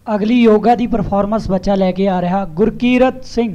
अगली योगा दी परफॉर्मेंस बच्चा लेके आ रहा गुरकीरत सिंह।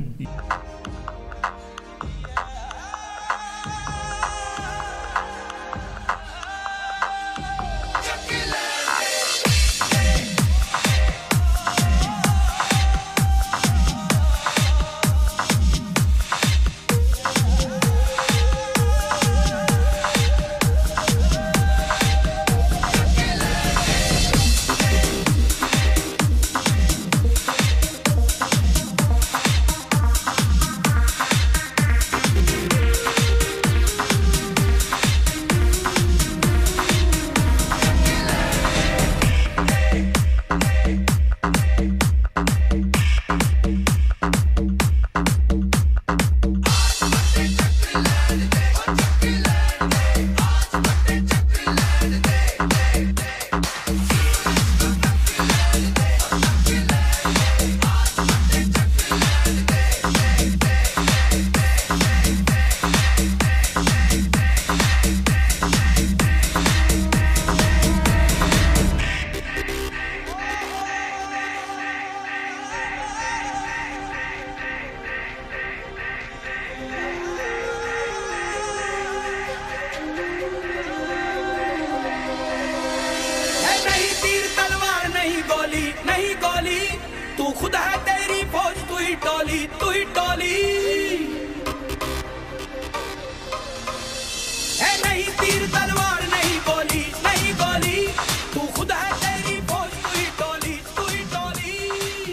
नहीं गोली तू खुद है, तेरी फौज तू ही टोली, तू ही टोली है। नहीं तीर तलवार नहीं गोली, नहीं गोली तू खुद है, तेरी फौज तू ही टोली, तू ही टोली।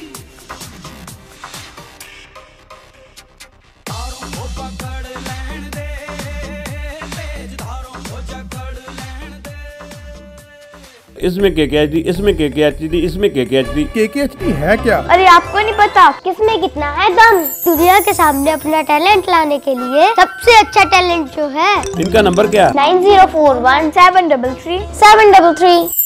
तारों को पकड़ लैन दे, तेज धारों को जकड़ लैन दे। इसमें KKHD, इसमें KKHD, इसमें KKHD। KKHD है क्या? अरे आपको नहीं पता किसमें कितना है दम। दुनिया के सामने अपना टैलेंट लाने के लिए सबसे अच्छा टैलेंट जो है। इनका नंबर क्या? 9041 733 733।